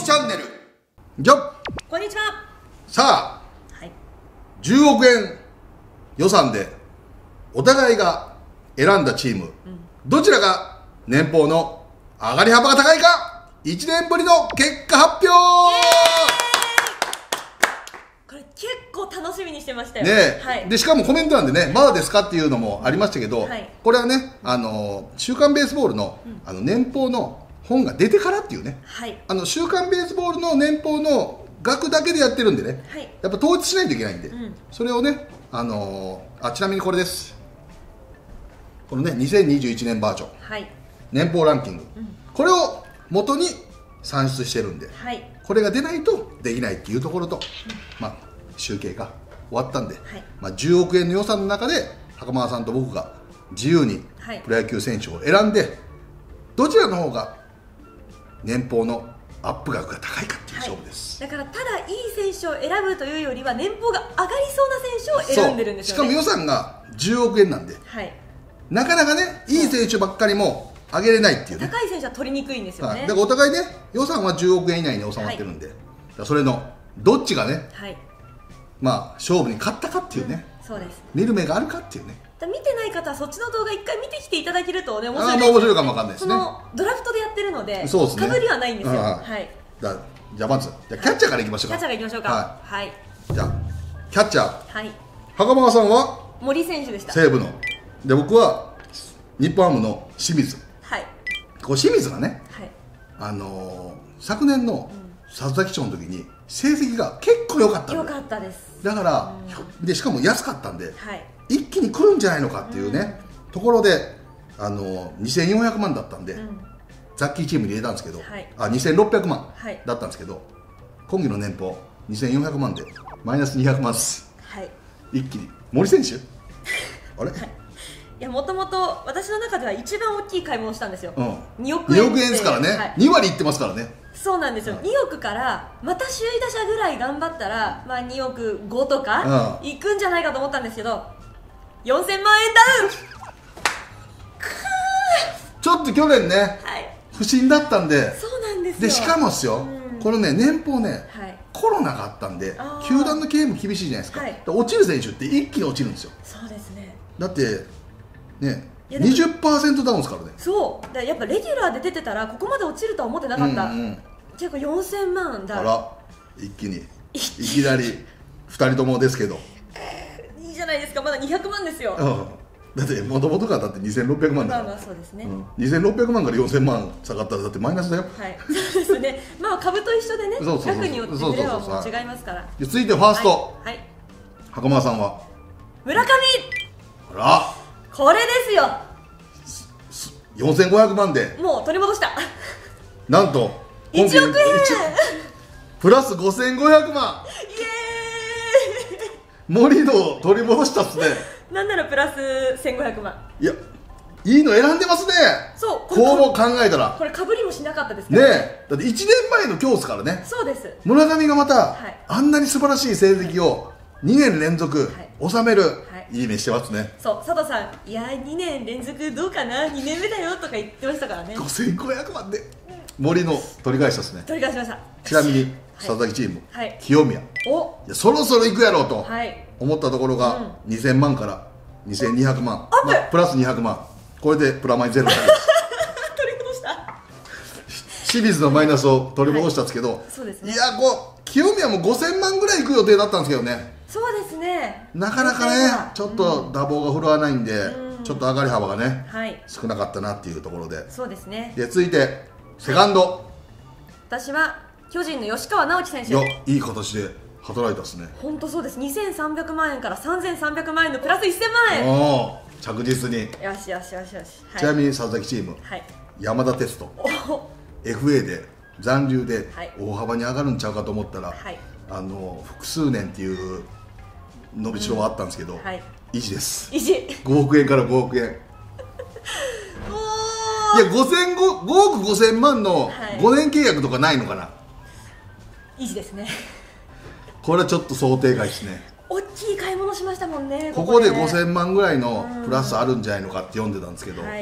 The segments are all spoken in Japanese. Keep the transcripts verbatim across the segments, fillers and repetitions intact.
チャンネル。じゃこんにちは。 さあ、 はい、 じゅうおくえん予算でお互いが選んだチーム、うん、どちらが年俸の上がり幅が高いか、いちねんぶりの結果発表。 これ結構楽しみにしてましたよね、 はい、 でしかもコメント欄でね、まだですかっていうのもありましたけど、はい、これはね、あの週刊ベースボールの、うん、あの年俸の本が出てからっていうね、はい、あの週刊ベースボールの年俸の額だけでやってるんでね、はい、やっぱ統一しないといけないんで、うん、それをね、あのー、あちなみにこれです、このねにせんにじゅういちねんバージョン、はい、年俸ランキング、うん、これを元に算出してるんで、はい、これが出ないとできないっていうところと、うん、まあ集計が終わったんで、はい、まあ、じゅうおくえんの予算の中で袴田さんと僕が自由にプロ野球選手を選んで、はい、どちらの方が年俸のアップ額が高いかっていう勝負です、 はい、だからただいい選手を選ぶというよりは年俸が上がりそうな選手を選んでるんですよね。 しかも予算がじゅうおくえんなんで、はい、なかなかねいい選手ばっかりも上げれないっていうね、 高い選手は取りにくいんですよね、はい、 だからお互いね予算はじゅうおくえん以内に収まってるんで、はい、それのどっちがね、はい、まあ勝負に勝ったかっていうね、うん、そうです、見る目があるかっていうね。 見てない方はそっちの動画一回見てきていただけるとね、面白いです。あ、面白いかもわかんないですね。 そのドラフトでやってるので、 そうですね、 かぶりはないんですよ。はい。 だじゃあまずじゃあキャッチャーからいきましょうか。 キャッチャーからいきましょうか。はい。 じゃあキャッチャー。はい。袴田さんは森選手でした。 西武の。で僕は日本ハムの清水。はい。こう清水がね、はい、あのー、昨年の佐々木賞の時に成績が結構良かったんで。 良かったです。 だから、うん、でしかも安かったんで。はい。一気に来るんじゃないのかっていうね、うん、ところで、あのにせんよんひゃくまんだったんで、うん、ザッキーチームに入れたんですけど、はい、あにせんろっぴゃくまんだったんですけど、はい、今季の年俸にせんよんひゃくまんでマイナスにひゃくまんです、はい、一気に森選手あれ、はい、いやもともと私の中では一番大きい買い物をしたんですよ、うん、におくえんにおくえんですからね、はい、にわりいってますからね。 そうなんですよ、はい、におくからまた首位打者ぐらい頑張ったら、まあ、におくごとかいくんじゃないかと思ったんですけど、よんせんまんえんダウンちょっと去年ね、はい、不振だったんで、 そうなんですよ。 でしかもですよ、うん、このね年俸ね、はい、コロナがあったんで球団の経営も厳しいじゃないですか、はい、落ちる選手って一気に落ちるんですよ。 そうですね。 だってね にじゅっパーセント ダウンですからね。 そうだ、やっぱレギュラーで出てたらここまで落ちるとは思ってなかった、うんうん、結構よんせんまんダウン。あら一気にいきなりふたりともですけどいいじゃないですか、まだにひゃくまんですよ、 うん、だってもともとがだってにせんろっぴゃくまんだから、 まあまあそうですね、うん、 にせんろっぴゃくまんからよんせんまん下がったらだってマイナスだよ。 はい、そうですね。まあ株と一緒でね、額によってズレはもう違いますから。 続いてファースト、はい、袴田さんは村上。 あらこれですよ、 よんせんごひゃくまんでもう取り戻した。 なんといちおくえんプラスごせんごひゃくまん。 イエーイ森の取り戻したっすね。 なんならプラスせんごひゃくまん。 いやいいの選んでますね。 そう、 こうも考えたらこれかぶりもしなかったですからね。だっていちねんまえの今日ですからね。 そうです。 村上がまた、はい、あんなに素晴らしい成績をにねん連続収める、はい、いい目してますね。 そう、佐藤さん、いやにねん連続どうかな、にねんめだよとか言ってましたからね。 ごせんごひゃくまんで森の取り返したですね。 取り返しました。 ちなみに佐々木チーム、はい、清宮、おいやそろそろ行くやろうと思ったところが、うん、にせんまんからにせんにひゃくまん、まあ、プラスにひゃくまん、これでプラマイゼロになります取り戻した清水のマイナスを取り戻したんですけど、はい、そうですね、いやこう清宮もごせんまんぐらい行く予定だったんですけどね。 そうですね、 なかなかねちょっと打棒が振るわないんで、うん、ちょっと上がり幅がね、はい、少なかったなっていうところで。そうですね。で続いてセカンド、はい、 私は巨人の吉川尚輝選手。 いやいい形で働いたですね。 本当そうです。にせんさんびゃくまんえんからさんぜんさんびゃくまんえんのプラスせんまんえん。おお着実に。 よしよしよしよし、 はい、ちなみに佐々木チーム、はい、山田哲人 エフエー で残留で大幅に上がるんちゃうかと思ったら、はい、あの複数年っていう伸びしろはあったんですけど、うん、はい、維持です。維持ごおくえんからごおくえんいやごおくごせんまんのごねん契約とかないのかな、はい、 維持ですね。 これはちょっと想定外ですね。 大きい買い物しましたもんね。 ここでごせんまんぐらいのプラスあるんじゃないのかって読んでたんですけど、はい、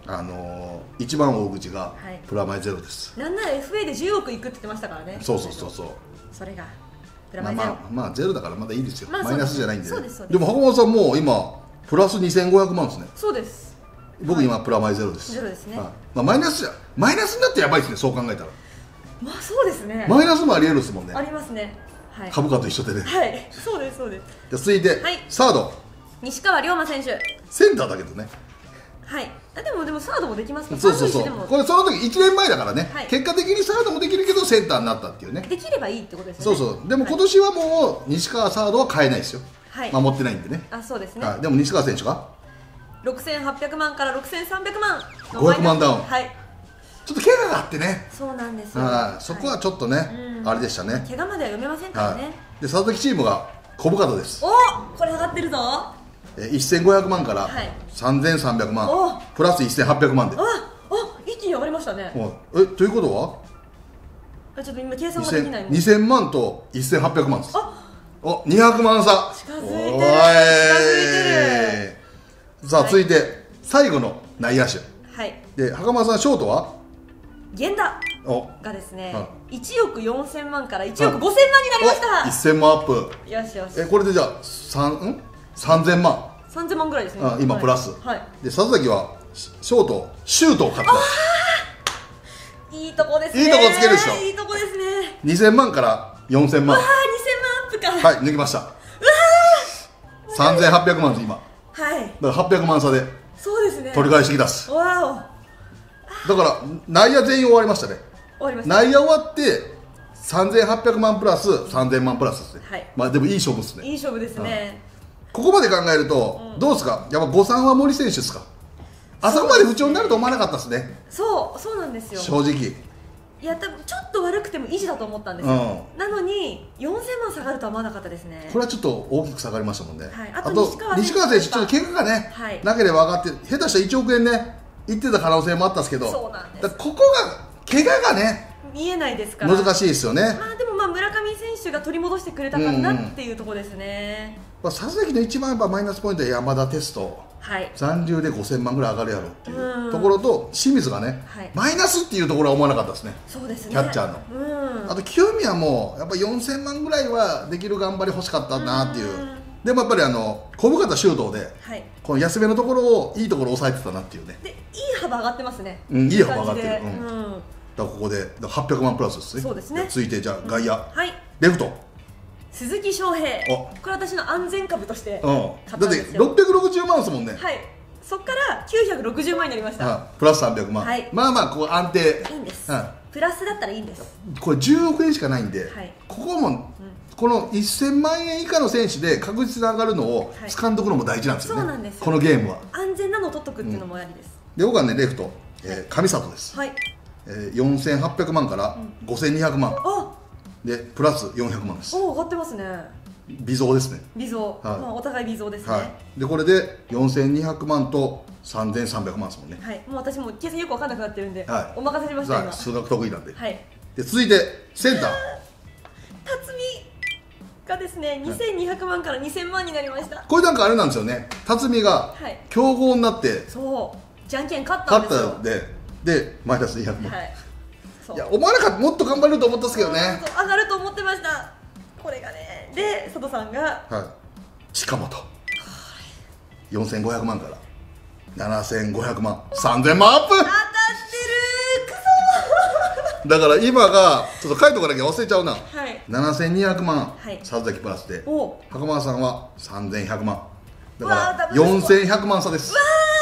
あのー、一番大口がプラマイゼロです、 はい、なんなら エフエー でじゅうおくいくって言ってましたからね。 そうそうそうそう、 それがプラマイゼロ、 まあ、まあ、まあゼロだからまだいいですよ、 まあ、 マイナスじゃないんで、ね、 そうですそうです。 でも袴田さんもう今プラスにせんごひゃくまんですね。 そうです。 僕今プラマイゼロです。 ゼロですね、 はい、まあ、マイナスじゃマイナスになってやばいですね、そう考えたら。 まあそうですね、 マイナスもありえるですもんね。 ありますね、はい、 株価と一緒でね。 はい、そうですそうです。 じゃ続いて、はい、サード西川龍馬選手、 センターだけどね。 はい、あでもでもサードもできますか。 そうそうそう、これその時いちねんまえだからね、はい、結果的にサードもできるけどセンターになったっていうね。 できればいいってことですね。 そうそう、でも今年はもう西川サードは変えないですよ、はい、守ってないんでね。 あ、そうですね、 はい、でも西川選手がろくせんはっぴゃくまんからろくせんさんびゃくまんごひゃくまんダウン、 はい、 ちょっと怪我があってね。 そうなんですよ、 はい、そこはちょっとね、はい、あれでしたね。 怪我までは読めませんからね、はい、 で佐々木チームが小深田です。 お、これ上がってるぞ。 せんごひゃくまんからさんぜんさんびゃくまん、はい、プラスせんはっぴゃくまんで、 ああ、一気に上がりましたね。 え、ということはちょっと今計算ができない。 にせんまんとせんはっぴゃくまんです。あ、お、にひゃくまん差。 近づいてる、近づいてる。さあ、続いて、はい、最後の内野手、 はい、 で袴田さんショートは源田がですね、はい、いちおくよんせんまんからいちおくごせんまんになりました。 いっせんまんアップ。 よしよし。 え、これでじゃあさん、んさんぜんまん、 さんぜんまんぐらいですね、 あ今プラス、 はい、 で佐々木はショートシュートを買ってます。 いいとこですね。 いいとこつけるでしょ。 いいとこですね。 にせんまんからよんせんまん、 わあ、にせんまんアップか。 はい、抜きました。うわー、さんぜんはっぴゃくまんです今。 はい、 だからはっぴゃくまん差でそうですね、 取り返してきたっす。 わお、だから内野全員終わりましたね。 終わりました。 内野終わってさんぜんはっぴゃくまんプラスさんぜんまんプラスですね、はい、まあでもいい勝負ですね。 いい勝負ですね、 うん、ここまで考えると、うん、どうですか、やっぱ誤算は森選手ですか。あそこまで不調になると思わなかったですね。 そう、そうなんですよ、 正直。 いや、多分ちょっと悪くても維持だと思ったんですよ、うん、なのによんせんまん下がるとは思わなかったですね。 これはちょっと大きく下がりましたもんね、 はい、あと西川選手、ちょっと怪我がね、はい、なければ上がって、下手したらいちおくえんね、いってた可能性もあったんですけど、 そうなんです、 だここが、怪我がね、 見えないですから、 難しいですよね。 まあでもまあ村上選手が取り戻してくれたかなっていうところですね。 うん、佐々木の一番やっぱマイナスポイントは山田テスト、はい、残留でごせんまんぐらい上がるやろっていうところと、清水がね、はい、マイナスっていうところは思わなかったですね。 そうですね、 キャッチャーの、うん、あと清宮もやっぱよんせんまんぐらいはできる頑張り欲しかったなっていう、うん、でもやっぱりあの小深田周東で、はい、この安めのところをいいところを抑えてたなっていうね。で、いい幅上がってますね、 うん、いい幅上がってる、うん、だからここではっぴゃくまんプラスですね。 そうですね。 続いてじゃあ外野、うん、 はい、 レフト鈴木翔平、これ私の安全株として買ったんですよ。だってろっぴゃくろくじゅうまんですもんね。 はい、そこからきゅうひゃくろくじゅうまんになりました。 プラスさんびゃくまん、はい、まあまあこう安定いいんです、うん、プラスだったらいいんです。 これじゅうおくえんしかないんで、はい、ここも、うん、このせんまんえん以下の選手で確実に上がるのを掴んどくのも大事なんですよね、はい、そうなんですよ。このゲームは安全なのを取っとくっていうのもありです、 うん、で僕はねレフト、えー、上里です、はい、えー、よんせんはっぴゃくまんからごせんにひゃくまん、うん、でプラスよんひゃくまんです。 おお、上がってますね。 微増ですね。 微増、はい、まあ、お互い微増ですね、 はい、でこれでよんせんにひゃくまんとさんぜんさんびゃくまんですもんね。 はい、もう私も計算よく分かんなくなってるんで、はい、お任せしました今。 数学得意なんで、 はい、 で続いてセンター辰巳がですねにせんにひゃくまんからにせんまんになりました。 これなんかあれなんですよね、辰巳が強豪になって、はい、 そうじゃんけん勝ったんですよ。 勝ったででマイナスにひゃくまん、はい、いや思わなかった、もっと頑張れると思ったんですけどね。 上がると思ってました、これがね。で佐藤さんが、 はい、近本よんせんごひゃくまんからななせんごひゃくまん、さんぜんまんアップ。当たってる、くそだから今がちょっと書いとかなきゃ忘れちゃうな、はい、ななせんにひゃくまん、はい、佐々木プラスで袴田さんはさんぜんひゃくまんだからよんせんひゃくまん差です。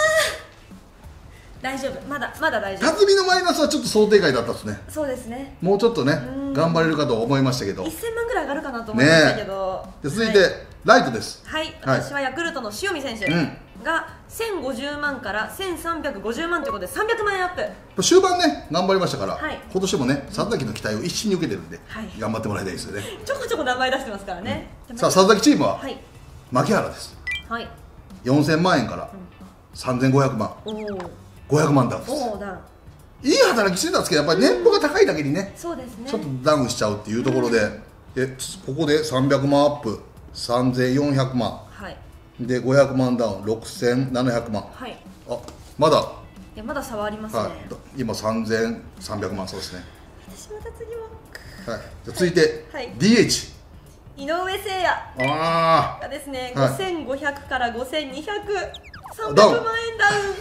大丈夫、まだまだ大丈夫。 辰巳のマイナスはちょっと想定外だったですね。 そうですね、 もうちょっとね頑張れるかと思いましたけど、 せんまんぐらい上がるかなと思いましたけど、 ね、で続いて、はい、ライトです。 はい、私はヤクルトの塩見選手がせんごじゅうまんからせんさんびゃくごじゅうまんということでさんびゃくまんえんアップ。 終盤ね頑張りましたから、はい、今年もね佐々木の期待を一身に受けてるんで、はい、頑張ってもらいたいですよね。 ちょこちょこ名前出してますからね、 うん、さあ佐々木チームは、はい、牧原です、はい、よんせんまんえんからさんぜんごひゃくまん、おごひゃくまんダウンです。いい働きしてたんですけど、やっぱり年俸が高いだけにね、そうですね、ちょっとダウンしちゃうっていうところで、うん、でここでさんびゃくまんアップ、さんぜんよんひゃくまん、はい、でごひゃくまんダウン、ろくせんななひゃくまん、はい、あまだやまだ差はありますね、はい、 今さんぜんさんびゃくまん、そうですね。 私また次も、 はい、じゃ続いて、はい、ディーエイチ井上誠也がですね、はい、ごせんごひゃくからごせんにひゃく、さんびゃくまんえんダウン。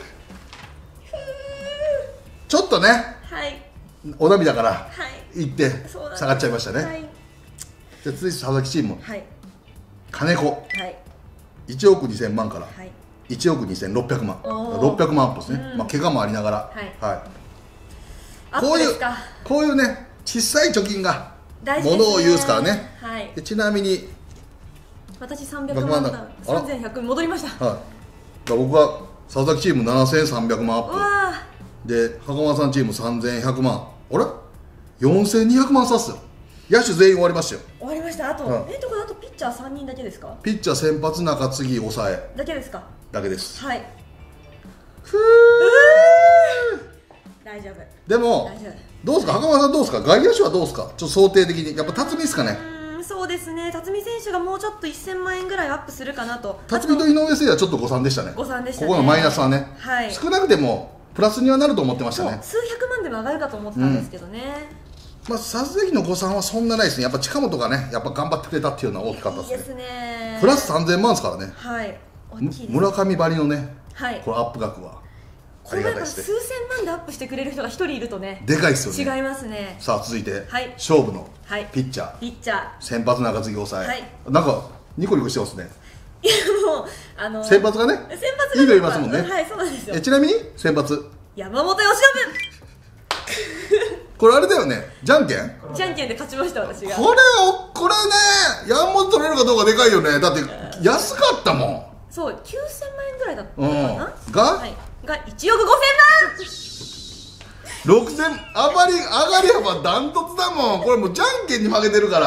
ちょっとね、 はい、 お涙からいって下がっちゃいましたね。 はい、 じゃ続いて佐々木チーム、 はい、 金子、はい、いちおくにせんまんからいちおくにせんろっぴゃくまん、ろっぴゃくまんアップですね。うん、まあ怪我もありながら、はいはい、こういうこういうね小さい貯金がものを言うですからね。はい、でちなみに私さんびゃくまんだ、さんぜんひゃく戻りました。 はい、僕は佐々木チームななせんさんびゃくまんアップで、袴田さんチームさんぜんひゃくまん、あれよんせんにひゃくまん差っすよ。野手全員終わりましたよ。 終わりました。あと、うん、えっとこれあとピッチャーさんにんだけですか？ ピッチャー先発、中継ぎ、抑えだけですか？ だけです。 はい。 ふー大丈夫。 でもどうですか、袴田さん、どうですか、外野手はどうですか、ちょっと想定的に。やっぱ辰巳ですかね。 うん、そうですね、辰巳選手がもうちょっとせんまんえんぐらいアップするかなと。 辰巳と井上誠也はちょっと誤算でしたね。 誤算でしたね。 ここのマイナスはね、 はい、 少なくてもプラスにはなると思ってましたね。 数百万でも上がるかと思ってたんですけどね。 うん、まあ佐々木の誤算はそんなないですね。やっぱ近本がね、やっぱ頑張ってくれたっていうのは大きかったですね。いいですね。プラスさんぜんまんですからね。 はい。 村上ばりのね、 はい、 このアップ額はありがたいですね。 数千万でアップしてくれる人が一人いるとね、 でかいですよね。 違いますね。 さあ続いて、はい、勝負のピッチャー、 ピッチャー先発、中継ぎ、抑え、はい、なんかニコニコしてますね。 いやもうあのー、 先発がね、 先発がいいのいますもんね。 はい、そうなんですよ。 えちなみに先発山本由伸これあれだよね、じゃんけんじゃんけんで勝ちました、私が。 これをこれね、山本取れるかどうかでかいよね。だって安かったもん。 そう、きゅうせんまんえんぐらいだったかな、 うん、が、 はい、がいちおくごせんまんろくせん、あまり上がり幅ダントツだもん。これもうじゃんけんに負けてるから。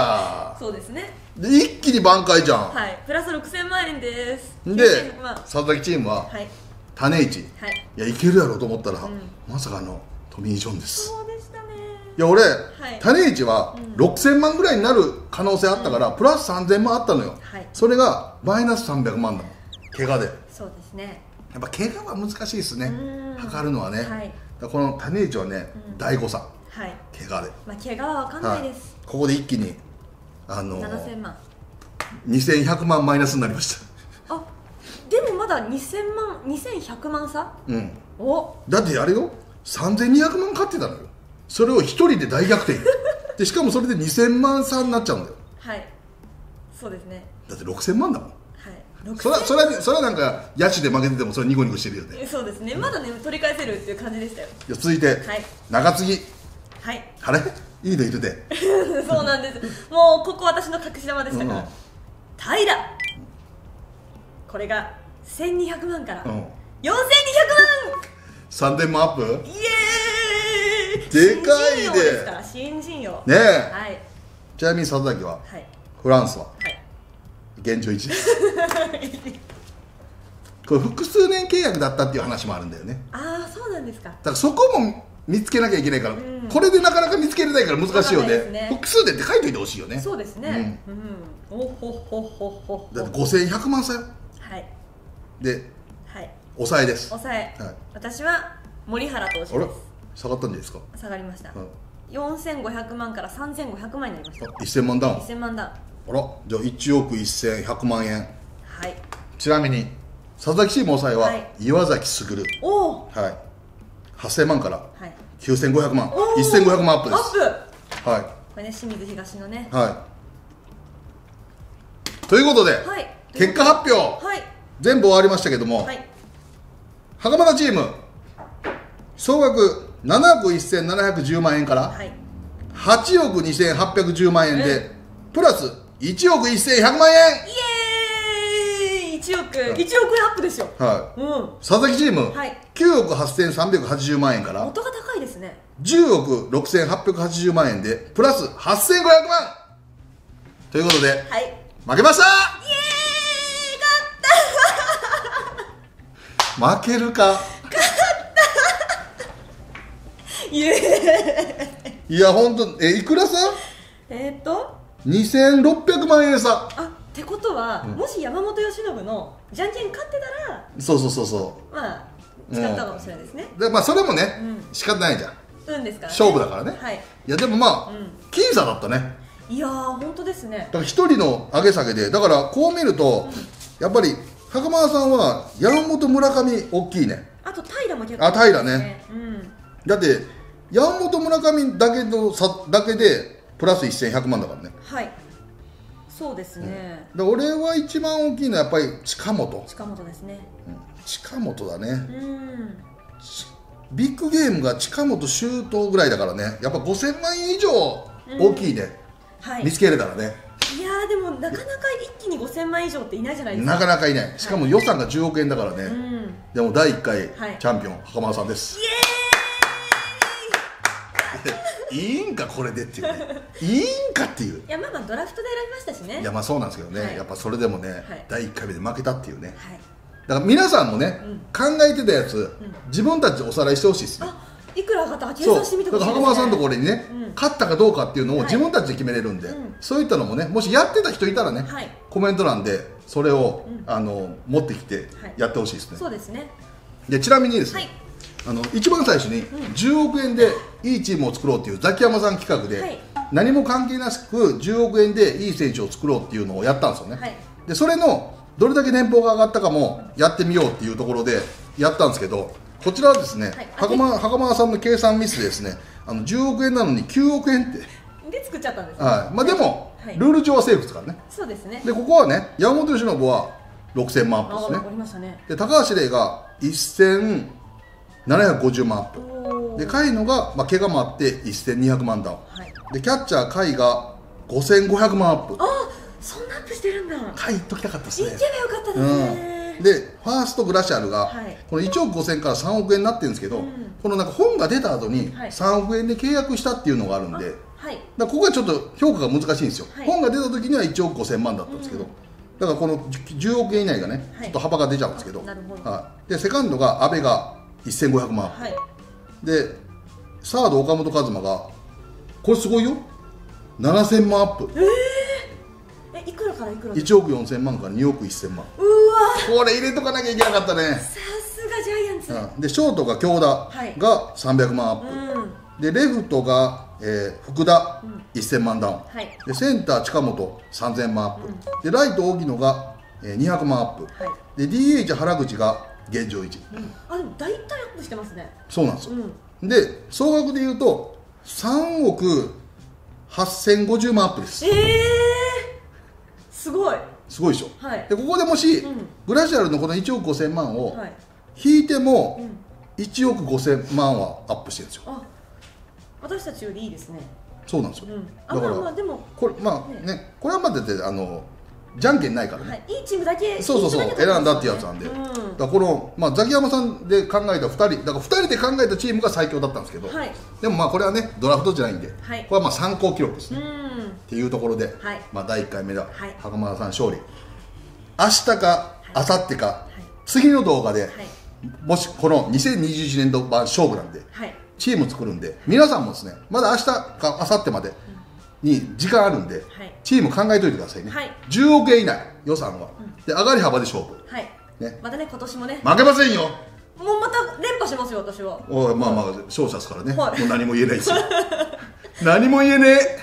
そうですね。 で一気に挽回じゃん。 はい、プラスろくせんまんえんです。 で佐々木チームは、はい、種市、はい、いやいけるやろうと思ったら、うん、まさかのトミー・ジョンです。 そうでしたね。 いや俺、はい、種市はろくせんまんぐらいになる可能性あったから、うん、プラスさんぜんまんあったのよ、はい、それがマイナスさんびゃくまんだもん、怪我で。 そうですね、 やっぱ怪我は難しいですね、測るのはね、はい、だこの種市はね、うん、大誤算、はい、怪我で、 まあ、怪我は分かんないです、 はい、ここで一気にあのー、 ななせんまんにせんひゃくまんマイナスになりました。 あ、でもまだにせんまん、にせんひゃくまん差、 うん、おだってあれよ、さんぜんにひゃくまん勝ってたのよ。それをひとりで大逆転で、しかもそれでにせんまん差になっちゃうんだよ。はい、そうですね。だってろくせんまんだもん。はい、それはそれはそれはなんか野手で負けててもそれニコニコしてるよね。そうですね、まだね取り返せるっていう感じでしたよ。じゃ続いて、はい、中継ぎ、はい、あれいいのいるでそうなんです、もうここ私の隠し玉でしたから、うん、平、これがせんにひゃくまんからよんせんにひゃくまん、さんぜんまんアップ、イエーイ、でかいで新人王ねえ、はい、ちなみに里崎は、はい、フランスは、はい、現状いちですこれ複数年契約だったっていう話もあるんだよね。ああ、そうなんですか。だからそこも見つけなきゃいけないから、うん、これでなかなか見つけれないから難しいよね。ね、複数年って書いといてほしいよね。そうですね、うん、うん、おほほほほだってごせんひゃくまん差よ。はい、で、はい、抑えです。抑え、はい、私は森原投手です。あれ下がったんじゃないですか。下がりました、はい、よんせんごひゃくまんからさんぜんごひゃくまんになりました。せんまんダウン。せんまんダウン。あら、じゃあいちおくせんひゃくまんえん。はい。ちなみに佐々木チーム抑えは岩崎優、おお、はい、はっせんまんからきゅうせんごひゃくまん、せんごひゃくまんアップです。アップ、はい、これね、清水東のね、はい。ということで、はい、結果発表、はい、全部終わりましたけども、はい、袴田チーム総額ななおくせんななひゃくじゅうまんえんからはちおくにせんはっぴゃくじゅうまんえんで、プラスいちおくせんひゃくまんえん。イエーイ、いちおく、いちおくえんアップですよ。はい、うん、佐々木チーム、はい、きゅうおくはっせんさんびゃくはちじゅうまんえんから元が高いですね、じゅうおくろくせんはっぴゃくはちじゅうまんえんでプラスはっせんごひゃくまんということで、はい、負けました。イエーイ、勝った負けるか、勝ったイエーイ、いや本当、えいくらさ、えー、っとにせんろっぴゃくまんえん差。あ、ってことは、うん、もし山本由伸のじゃんけん勝ってたら、そうそうそうそう、まあ使ったかもしれないですね。 でまあそれもね、仕方ないじゃん。 運ですから、 勝負だからね。 はい。 いやでもまあ僅差だったね。 いやー本当ですね。 だから一人の上げ下げで、だからこう見るとやっぱり袴田さんは山本村上大きいね。 あと平も結構。 あ、平ね。だって山本村上だけの差だけでプラスせんひゃくまんだからね。 はい。そうですね。 で俺は一番大きいのはやっぱり近本。 近本ですね。 近本だね。ビッグゲームが近本周東ぐらいだからね、やっぱごせんまんえん以上大きいね、見つけれたらね。 いやーでもなかなか一気にごせんまん以上っていないじゃないですか。 なかなかいない。しかも予算がじゅうおくえんだからね。でもだいいっかいチャンピオン袴田さんです。イエーイいいんかこれでっていうね、いいんかっていう。 いやまあまあドラフトで選びましたしね。 いやまあそうなんですけどね、やっぱそれでもねだいいっかいめで負けたっていうね。だから皆さんもね、考えてたやつ自分たちでおさらいしてほしいですね。 いくら上がったか計算してみてほしいですね。 袴田さんのところにね、勝ったかどうかっていうのを自分たちで決めれるんで、そういったのもね、もしやってた人いたらね、コメント欄でそれをあの持ってきてやってほしいですね。 そうですね。 でちなみにですね、あの一番最初にじゅうおくえんでいいチームを作ろうっていうザキヤマさん企画で、何も関係なくじゅうおくえんでいい選手を作ろうっていうのをやったんですよね。でそれのどれだけ年俸が上がったかもやってみようっていうところでやったんですけど、こちらはですね、袴田さんの計算ミスでですね、あのじゅうおくえんなのにきゅうおくえんってで作っちゃったんですね。 はい、まあでもルール上はセーフですからね。 そうですね。 でここはね、山本由伸はろくせんまんアップですね。で高橋礼がせんななひゃくごじゅうまんアップで、甲斐野がまあ怪我もあってせんにひゃくまんダウンで、キャッチャー甲斐がごせんごひゃくまんアップ。 あ、そんなアップしてるんだ。 甲斐いっときたかったですね。 行けばよかったですね。 でファーストグラシアルがこのいちおくごせんからさんおくえんになってるんですけど、このなんか本が出た後にさんおくえんで契約したっていうのがあるんで、だここがちょっと評価が難しいんですよ。本が出た時にはいちおくごせんまんだったんですけど、だからこのじゅうおくえん以内がねちょっと幅が出ちゃうんですけど、でセカンドが阿部がせんごひゃくまんアップで、サード岡本和真がこれすごいよ、ななせんまんアップ。 え、いくらからいくら？ いちおくよんせんまんからにおくせんまん。 うわ、 これ入れとかなきゃいけなかったね。 さすがジャイアンツ。 うん、でショートが京田がさんびゃくまんアップ、うん、でレフトが、えー、福田、うん、せんまんダウン、はい、でセンター近本さんぜんまんアップ、うん、でライト荻野が、えー、にひゃくまんアップ、はい、で ディーエイチ 原口が現状維持、 うん、あでも大体アップしてますね。 そうなんですよ、うん、で総額でいうとさんおくはっせんごじゅうまんアップです。 ええー、すごいすごいでしょ、はい、でここでもし、うん、グラシアルのこのいちおくごせんまんを引いても、はい、いちおくごせんまんはアップしてるんですよ。 あ、私たちよりいいですね。 そうなんですよ、うん、 だからまあでもこれまあね、ね、これはまだってあのじゃんけんないからね、はい、 いいチームだけそうそうそう選んだってやつなんで、うん、だからこの、まあ、ザキヤマさんで考えたふたりだからふたりで考えたチームが最強だったんですけど、はい、でもまあこれはねドラフトじゃないんで、はい、これはまあ参考記録ですね、うん、っていうところで、はい、まあだいいっかいめだ、はい、袴田さん勝利。明日か明後日か、はい、次の動画で、はい、もしこのにせんにじゅういちねんど版勝負なんで、はい、チーム作るんで皆さんもですねまだ明日か明後日までに時間あるんで、はい、チーム考えといてくださいね、はい、じゅうおくえん以内予算は、うん、で上がり幅で勝負、はいね、 またね今年もね負けませんよ。 もうまた連覇しますよ私は。 おいまあまあ勝者ですからね、はい、もう何も言えないですよ何も言えねえ